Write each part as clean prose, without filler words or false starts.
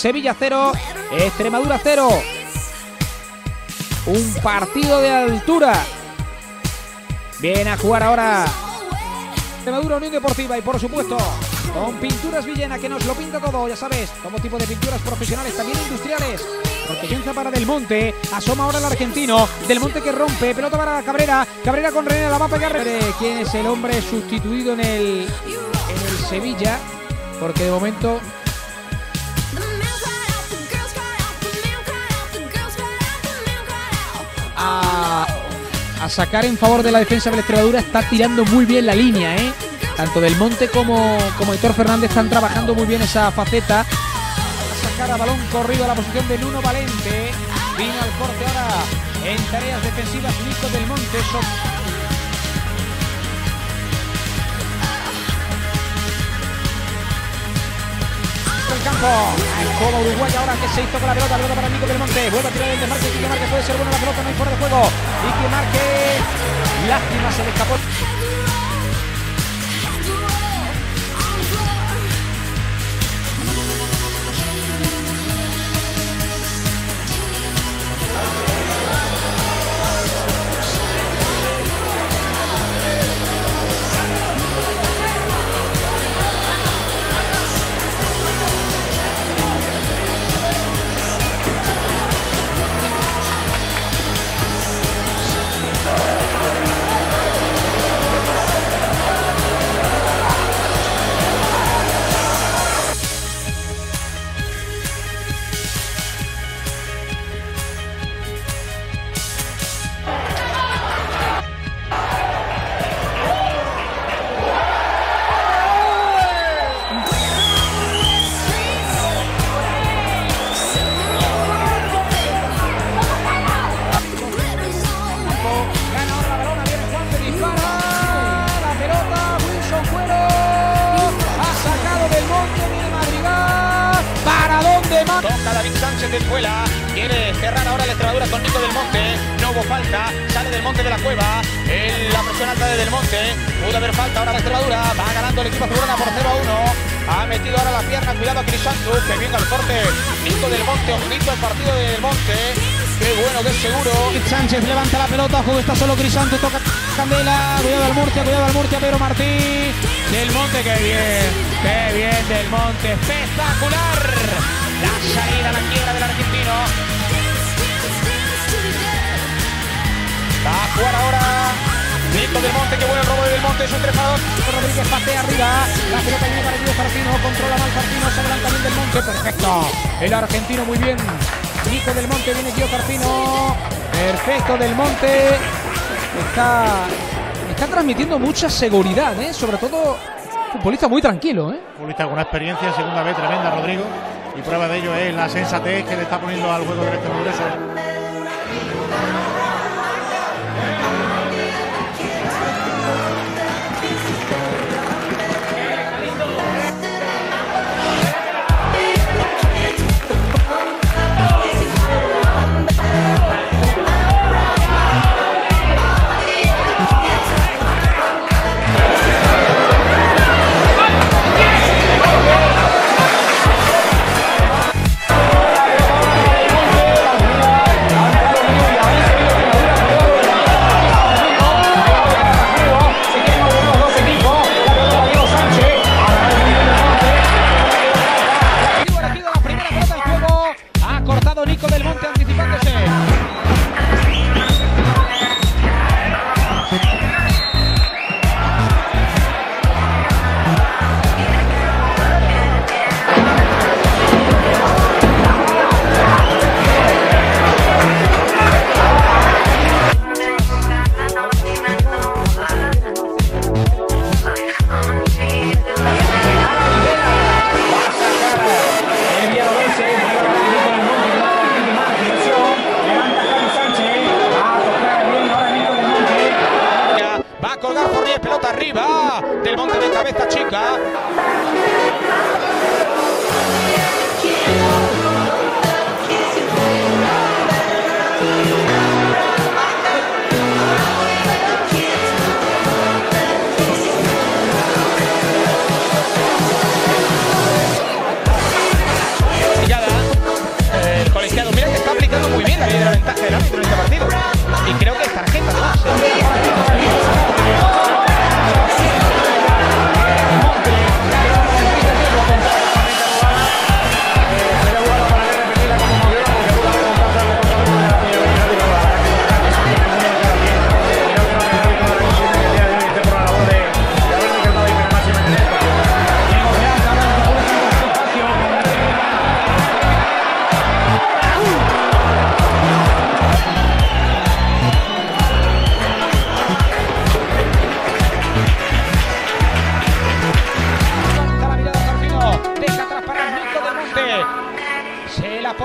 Sevilla 0, Extremadura 0. Un partido de altura. Viene a jugar ahora Extremadura Unión Deportiva y por supuesto con Pinturas Villena, que nos lo pinta todo, ya sabes, como tipo de pinturas profesionales, también industriales. Porque Jenza para Del Monte, asoma ahora el argentino, Del Monte que rompe, pelota para Cabrera, Cabrera con René, la va a pegar. ¿Quién es el hombre sustituido en el Sevilla? Porque de momento a sacar en favor de la defensa de la Extremadura está tirando muy bien la línea, Tanto Del Monte como Héctor Fernández están trabajando muy bien esa faceta. A sacar a balón corrido a la posición de Nuno Valente. Vino al corte ahora en tareas defensivas Nico Del Monte. El campo, como Uruguay ahora que se hizo con la pelota para Nico Del Monte, vuelve a tirar el desmarque, Quique Márquez puede ser buena la pelota, no hay fuera de juego, Quique Márquez, lástima, se le escapó. Toca David Sánchez de Escuela, quiere cerrar ahora la Extremadura con Nico Del Monte, no hubo falta, sale Del Monte de la cueva, la presión alta de Del Monte, pudo haber falta ahora la Extremadura, va ganando el equipo azulgrana por 0-1, ha metido ahora la pierna, cuidado a Crisanto, que viene al corte, Nico Del Monte, ojito al partido de Del Monte, qué bueno, qué seguro. Sánchez levanta la pelota, juego está solo Crisanto, toca Candela, cuidado al Murcia, Pedro Martí, Del Monte, qué bien Del Monte, espectacular. La salida a la quiebra del argentino. Va a jugar ahora Nico Del Monte, que buen robo de Del Monte, es un trefador. Rodríguez patea arriba, la pelota viene para Guido Carpino, controla mal Carpino, se adelanta bien Del Monte, perfecto. El argentino muy bien. Nico Del Monte, viene Guido Carpino, perfecto Del Monte. Está transmitiendo mucha seguridad, sobre todo futbolista muy tranquilo, Futbolista con una experiencia, segunda vez tremenda, Rodrigo. Y prueba de ello es la sensatez que le está poniendo al juego del Extremadura.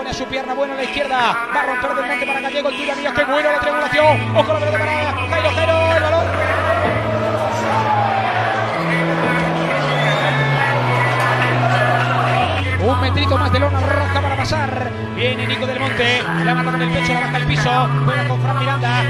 Pone su pierna buena a la izquierda. Va a romper del monte para Gallego. El Tuya Mía. ¡Qué bueno la triangulación! ¡Ojo la pelota para Jairo! ¡El balón! Un metrito más de lona roja para pasar. Viene Nico del Monte. La mata con el pecho, la baja al piso. Juega con Fran Miranda.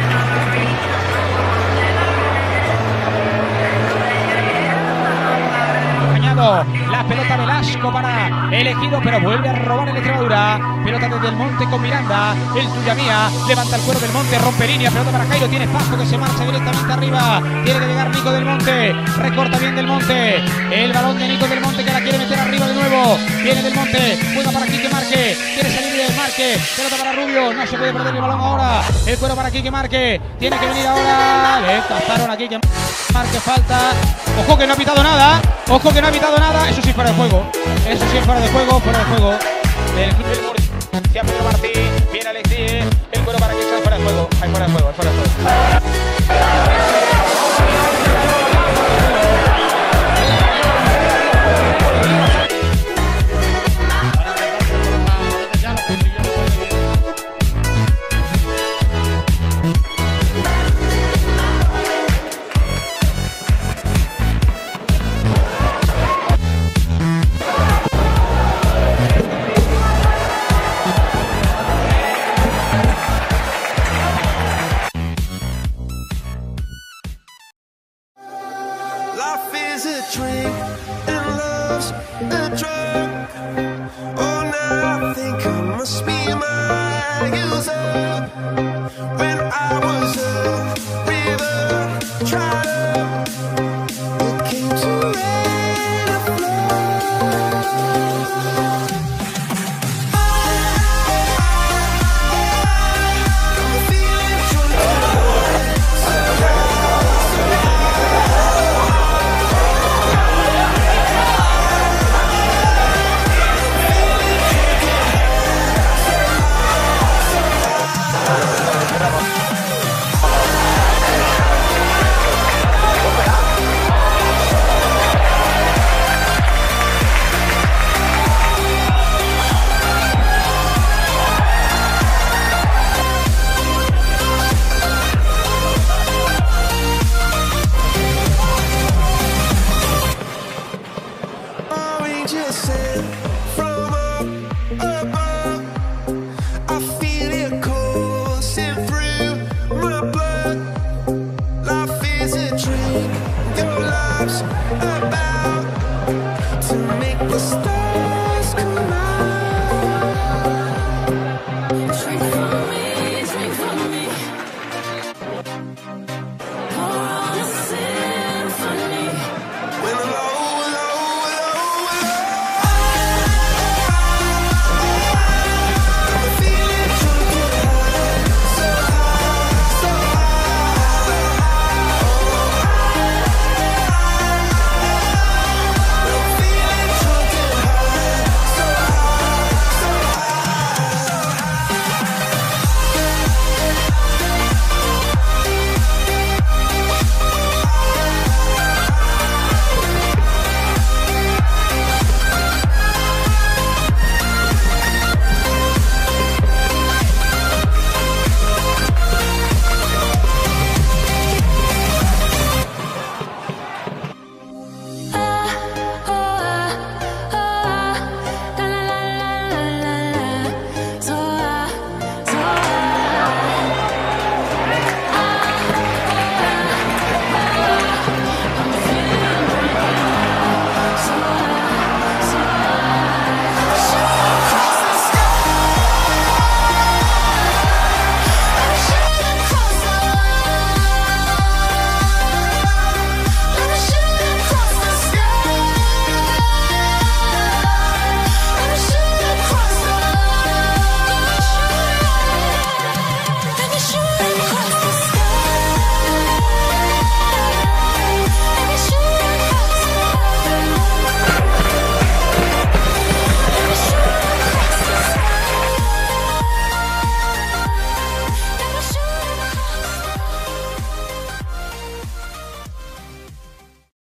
La pelota Velasco para elegido, pero vuelve a robar el Extremadura. Pelota desde el Monte con Miranda. El Tuya Mía. Levanta el cuero del Monte. Rompe línea. Pelota para Jairo. Tiene Paco que se marcha directamente arriba. Tiene que llegar Nico del Monte. Recorta bien del Monte. El balón de Nico del Monte que la quiere meter arriba de nuevo. Viene del Monte. Juega para Quique Marque. Quiere salir del Marque. Pelota para Rubio. No se puede perder el balón ahora. El cuero para Quique Marque. Tiene que venir ahora. Le cazaron a Quique Marque. Falta. Ojo que no ha pitado nada. Ojo que no ha pitado nada. Eso sí, fuera de juego. Eso sí es fuera de juego. Fuera de juego. Del club del Murcia. Pedro Martín. Viene Alexis. El cuero para que sea fuera de juego. Hay fuera de juego. Hay fuera de juego. Life is a drink and love's a drug.